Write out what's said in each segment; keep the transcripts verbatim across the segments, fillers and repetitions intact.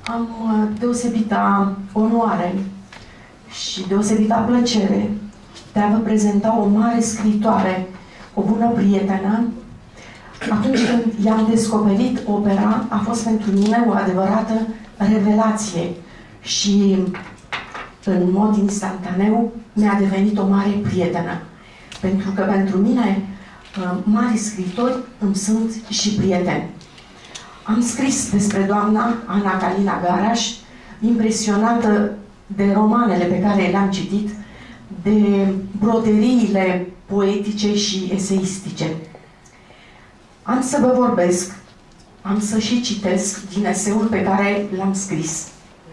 Am deosebită onoare și deosebită plăcere de a vă prezenta o mare scriitoare, o bună prietenă. Atunci când i-am descoperit opera, a fost pentru mine o adevărată revelație și în mod instantaneu mi-a devenit o mare prietenă. Pentru că pentru mine mari scriitori îmi sunt și prieteni. Am scris despre doamna Ana Calina Garaș, impresionată de romanele pe care le-am citit, de broderiile poetice și eseistice. Am să vă vorbesc, am să și citesc din eseul pe care l-am scris.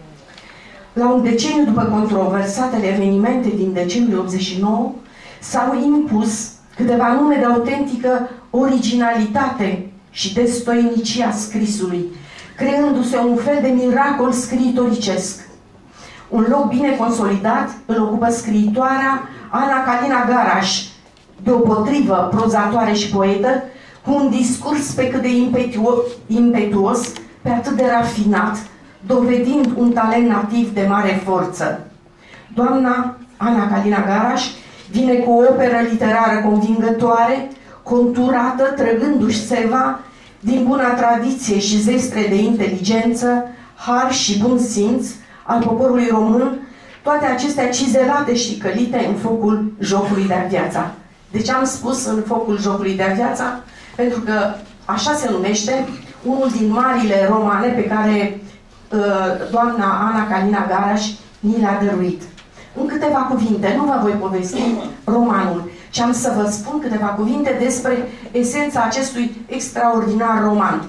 La un deceniu după controversatele evenimente din decembrie optzeci și nouă, s-au impus câteva nume de autentică originalitate și destoinicie a scrisului, creându-se un fel de miracol scriitoricesc. Un loc bine consolidat îl ocupă scriitoarea Ana Calina Garaș, deopotrivă prozatoare și poetă, cu un discurs pe cât de impetuos, pe atât de rafinat, dovedind un talent nativ de mare forță. Doamna Ana Calina Garaș vine cu o operă literară convingătoare, conturată, trăgându-și seva din buna tradiție și zestre de inteligență, har și bun simț al poporului român, toate acestea cizelate și călite în focul jocului de-a viața. De ce am spus în focul jocului de-a viața? Pentru că așa se numește unul din marile romane pe care uh, doamna Ana Calina Garaș ni le-a dăruit. În câteva cuvinte, nu vă voi povesti romanul, ci am să vă spun câteva cuvinte despre esența acestui extraordinar roman.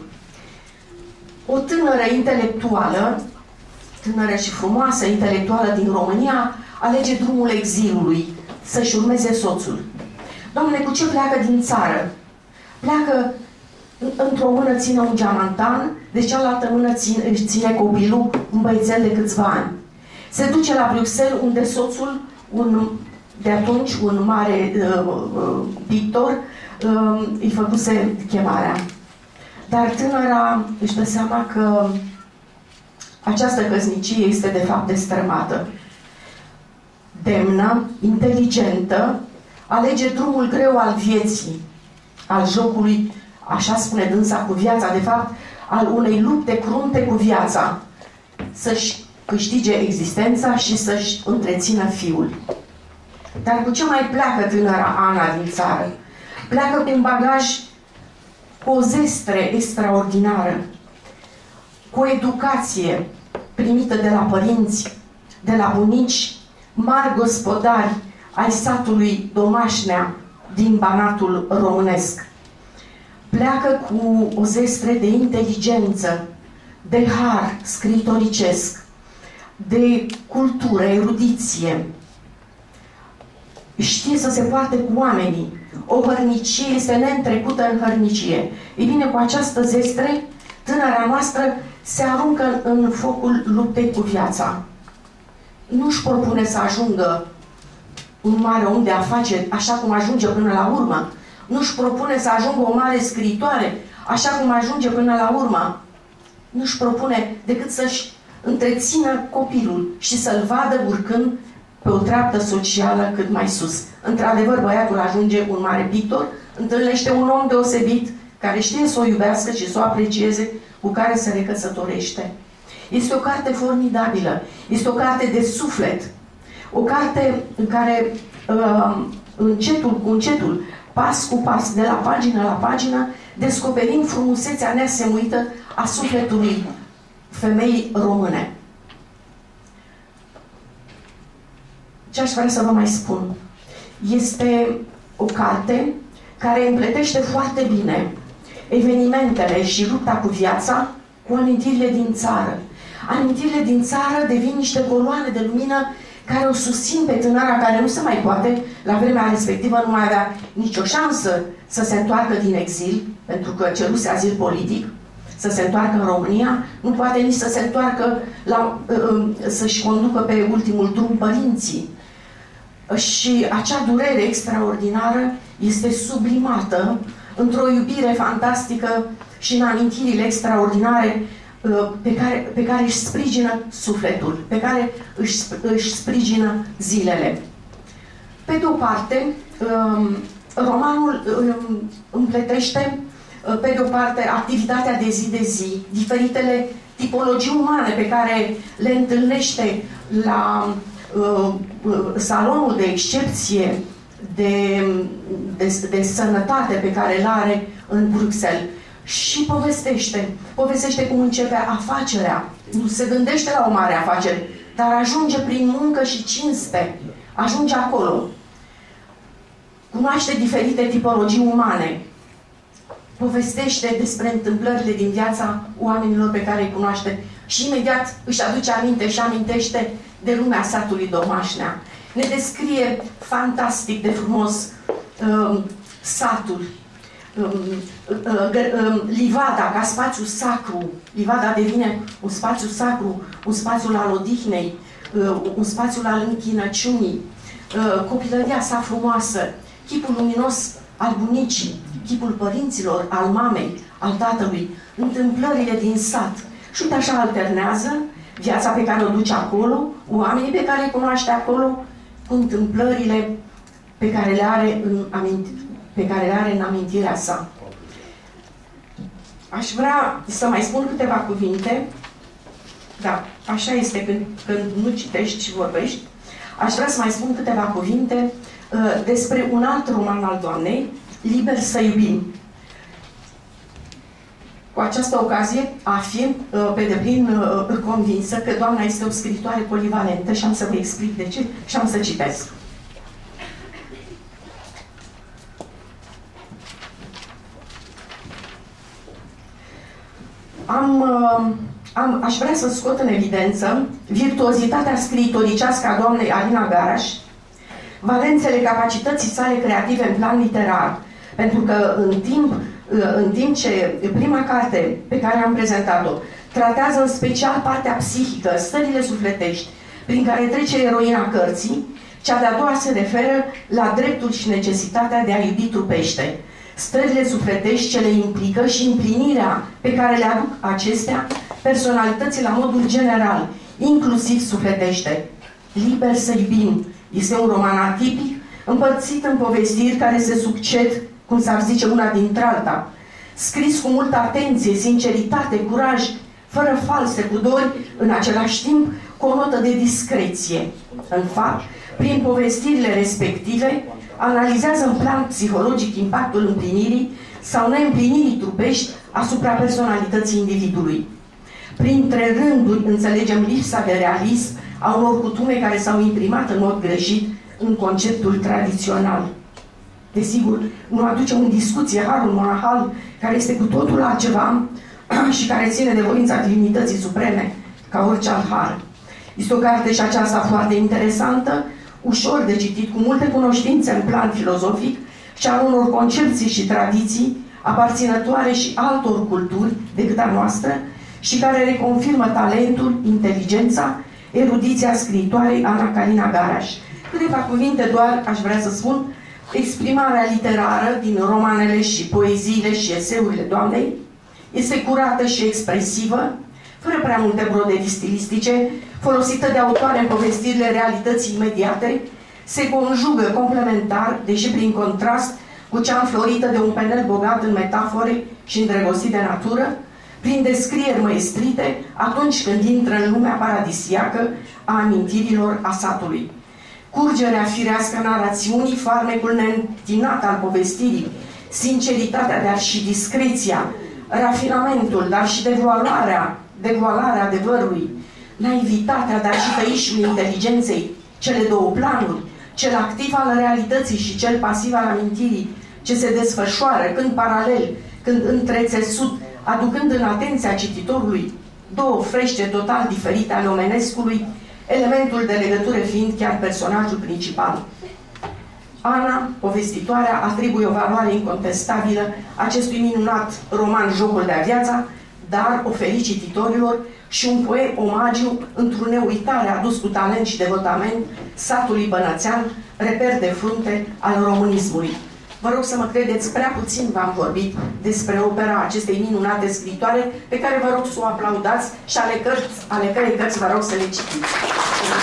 O tânără intelectuală, tânără și frumoasă intelectuală din România, alege drumul exilului, să-și urmeze soțul. Doamne, cu ce pleacă din țară? Pleacă, într-o mână ține un geamantan, de cealaltă mână ține, își ține copilul, un băiețel de câțiva ani. Se duce la Bruxelles, unde soțul, un, de atunci un mare uh, uh, pictor, uh, îi făcuse chemarea. Dar tânăra își dă seama că această căsnicie este de fapt destrămată. Demnă, inteligentă, alege drumul greu al vieții, al jocului, așa spune dânsa, cu viața, de fapt, al unei lupte crunte cu viața, să-și câștige existența și să-și întrețină fiul. Dar cu ce mai pleacă tânăra Ana din țară? Pleacă cu un bagaj, cu o zestre extraordinară, cu o educație primită de la părinți, de la bunici, mari gospodari ai satului Domașnea din Banatul românesc. Pleacă cu o zestre de inteligență, de har scriitoricesc, de cultură, erudiție. Știe să se poarte cu oamenii. O hărnicie este neîntrecută în hărnicie. Ei bine, cu această zestre, tânăra noastră se aruncă în focul luptei cu viața. Nu își propune să ajungă un mare om de afaceri, așa cum ajunge până la urmă. Nu își propune să ajungă o mare scriitoare, așa cum ajunge până la urmă. Nu își propune decât să-și întrețină copilul și să-l vadă urcând pe o treaptă socială cât mai sus. Într-adevăr, băiatul ajunge un mare pictor, întâlnește un om deosebit, care știe să o iubească și să o aprecieze, cu care se recăsătorește. Este o carte formidabilă, este o carte de suflet, o carte în care uh, încetul cu încetul, pas cu pas, de la pagină la pagină, descoperim frumusețea neasemuită a sufletului femeii române. Ce aș vrea să vă mai spun? Este o carte care împletește foarte bine evenimentele și lupta cu viața cu amintirile din țară. Amintirile din țară devin niște coloane de lumină care o susțin pe tânăra care nu se mai poate, la vremea respectivă nu mai avea nicio șansă să se întoarcă din exil, pentru că ceruse azil politic, să se întoarcă în România, nu poate nici să se întoarcă la, să-și conducă pe ultimul drum părinții. Și acea durere extraordinară este sublimată într-o iubire fantastică și în amintirile extraordinare pe care, pe care își sprijină sufletul, pe care își, își sprijină zilele. Pe de o parte, romanul împletește, pe de o parte, activitatea de zi de zi, diferitele tipologii umane pe care le întâlnește la uh, salonul de excepție de, de, de sănătate pe care îl are în Bruxelles. Și povestește. Povestește cum începe afacerea. Nu se gândește la o mare afacere, dar ajunge prin muncă și cinste. Ajunge acolo. Cunoaște diferite tipologii umane. Povestește despre întâmplările din viața oamenilor pe care îi cunoaște și imediat își aduce aminte și amintește de lumea satului Domașnea. Ne descrie fantastic de frumos um, satul, um, um, livada ca spațiu sacru. Livada devine un spațiu sacru, un spațiu al odihnei, uh, un spațiu al închinăciunii, uh, copilăria sa frumoasă, chipul luminos al bunicii, chipul părinților, al mamei, al tatălui, întâmplările din sat. Și uite așa alternează viața pe care o duce acolo, oamenii pe care îi cunoaște acolo, cu întâmplările pe care le are în, aminti, pe care le are în amintirea sa. Aș vrea să mai spun câteva cuvinte. Da, așa este când, când nu citești și vorbești. Aș vrea să mai spun câteva cuvinte uh, despre un alt roman al doamnei, Liber să iubim. Cu această ocazie afirm uh, pe deplin uh, convinsă că doamna este o scriitoare polivalentă și am să vă explic de ce și am să citesc. Am, uh, am, aș vrea să scot în evidență virtuozitatea scriitoricească a doamnei Alina Garaș, valențele capacității sale creative în plan literar, pentru că în timp, în timp ce prima carte pe care am prezentat-o tratează în special partea psihică, stările sufletești, prin care trece eroina cărții, cea de-a doua se referă la dreptul și necesitatea de a iubi trupește. Stările sufletești ce le implică și împlinirea pe care le aduc acestea personalității la modul general, inclusiv sufletește. Liber să iubim este un roman atipic, împărțit în povestiri care se succed, cum s-ar zice, una dintre alta, scris cu multă atenție, sinceritate, curaj, fără false pudori, în același timp cu o notă de discreție. În fapt, prin povestirile respective, analizează în plan psihologic impactul împlinirii sau neîmplinirii trupești asupra personalității individului. Printre rânduri înțelegem lipsa de realism a unor cutume care s-au imprimat în mod greșit în conceptul tradițional. Desigur, nu aducem în discuție harul monahal, care este cu totul altceva și care ține de voința divinității supreme, ca orice alt har. Este o carte și aceasta foarte interesantă, ușor de citit, cu multe cunoștințe în plan filozofic și a unor concepții și tradiții aparținătoare și altor culturi decât a noastră și care reconfirmă talentul, inteligența, erudiția scriitoarei Ana Calina Garaș. Câteva cuvinte doar aș vrea să spun. Exprimarea literară din romanele și poeziile și eseurile doamnei este curată și expresivă, fără prea multe broderi stilistice, folosită de autoare în povestirile realității imediate, se conjugă complementar, deși prin contrast cu cea înflorită de un penel bogat în metafore și îndrăgostit de natură, prin descrieri măestrite atunci când intră în lumea paradisiacă a amintirilor a satului. Curgerea firească a narațiunii, farmecul neîntinat al povestirii, sinceritatea, dar și discreția, rafinamentul, dar și devoalarea, devoalarea adevărului, naivitatea, dar și tăișul inteligenței, cele două planuri, cel activ al realității și cel pasiv al amintirii, ce se desfășoară când paralel, când întrețesut, aducând în atenția cititorului două frește total diferite ale omenescului, elementul de legătură fiind chiar personajul principal. Ana, povestitoarea, atribuie o valoare incontestabilă acestui minunat roman Jocul de-a viața, dar oferi cititorilor și un poet omagiu într-o neuitare adus cu talent și devotament satului bănățean, reper de frunte al românismului. Vă rog să mă credeți, prea puțin v-am vorbit despre opera acestei minunate scritoare, pe care vă rog să o aplaudați și ale, cărți, ale cărei cărți vă rog să le citiți.